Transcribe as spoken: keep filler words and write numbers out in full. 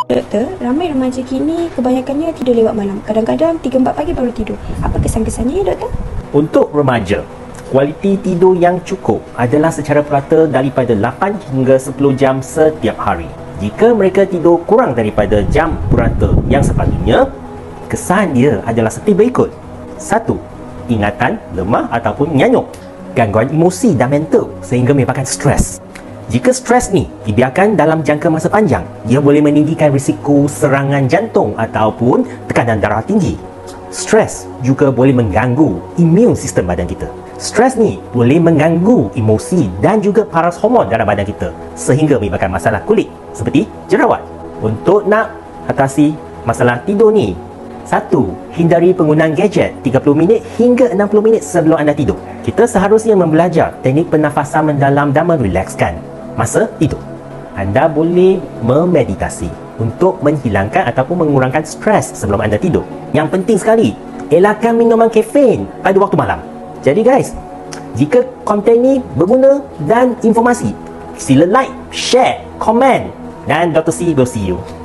Doktor, ramai remaja kini kebanyakannya tidur lewat malam. Kadang-kadang tiga empat pagi baru tidur. Apa kesan-kesannya ya doktor? Untuk remaja, kualiti tidur yang cukup adalah secara purata daripada lapan hingga sepuluh jam setiap hari. Jika mereka tidur kurang daripada jam purata yang sepatutnya, kesan dia adalah seperti berikut. Satu, ingatan lemah ataupun nyanyuk, gangguan emosi dan mental sehingga menyebabkan stres. Jika stres ni dibiarkan dalam jangka masa panjang, dia boleh meninggikan risiko serangan jantung ataupun tekanan darah tinggi. Stres juga boleh mengganggu imun sistem badan kita. Stres ni boleh mengganggu emosi dan juga paras hormon dalam badan kita sehingga menyebabkan masalah kulit seperti jerawat. Untuk nak atasi masalah tidur ni, satu, hindari penggunaan gadget tiga puluh minit hingga enam puluh minit sebelum anda tidur. Kita seharusnya membelajar teknik pernafasan mendalam dan merelakskan masa tidur. Anda boleh memeditasi untuk menghilangkan ataupun mengurangkan stres sebelum anda tidur. Yang penting sekali, elakkan minuman kafein pada waktu malam. Jadi guys, jika konten ni berguna dan informasi, sila like, share, komen, dan Doktor C will see you.